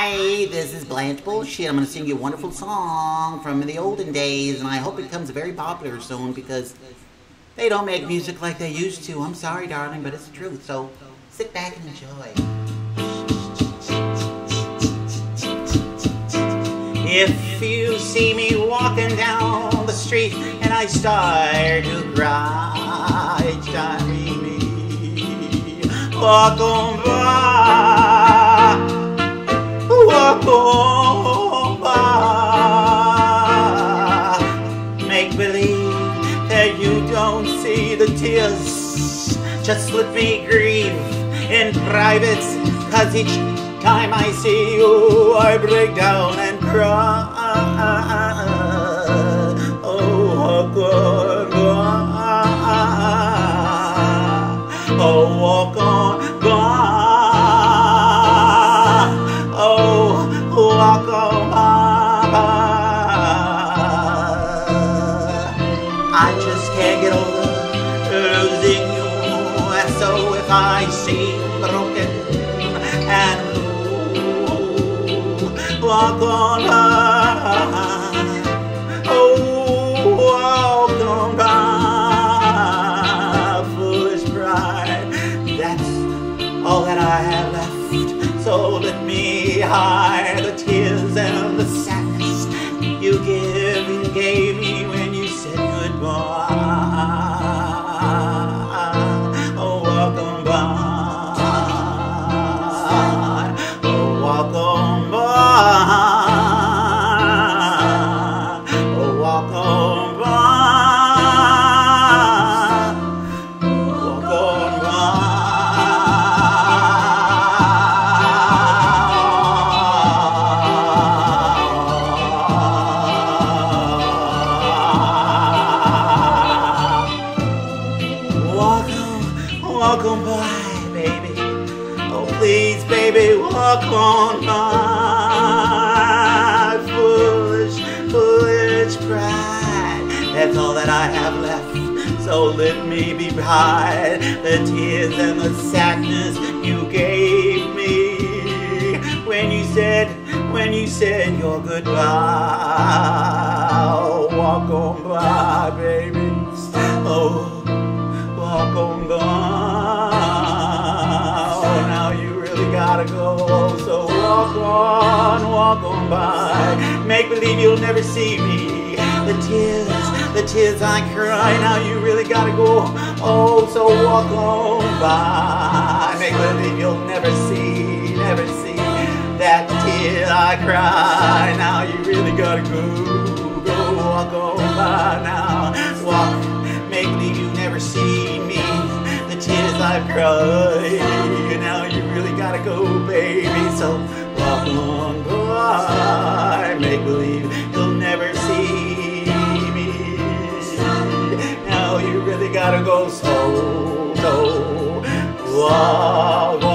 Hi, this is Blanche Bullshit. I'm going to sing you a wonderful song from the olden days, and I hope it becomes very popular soon because they don't make music like they used to. I'm sorry, darling, but it's the truth. So sit back and enjoy. If you see me walking down the street and I start to cry each time you meet me, walk on by, walk on by. Make believe that you don't see the tears. Just let me grieve in private, 'cause each time I see you, I break down and cry. Oh, walk on by. Oh, walk on by. Oh, walk on by. I just can't get over losing you, and so if I seem broken and walk on by, oh, walk on by, foolish pride, that's all that I have left, so let me hide the tears and the sadness you gave me when you said goodbye. Oh, walk on by, oh, walk on by. Walk on by, baby. Oh, please, baby, walk on by. Foolish, foolish pride, that's all that I have left, so let me be behind the tears and the sadness you gave me when you said your goodbye. Oh, walk on by, baby. Oh, walk on by. Oh, now you really gotta go. So walk on by. Make believe you'll never see me. The tears I cry. Now you really gotta go. Oh, so walk on by. Make believe you'll never see that tear I cry. Now you really gotta go. Walk on by now. Walk. Make believe you never see me. The tears I've cried. Now you really gotta go, baby. So walk on by. Make believe you'll never see me. Now you really gotta go. So walk on.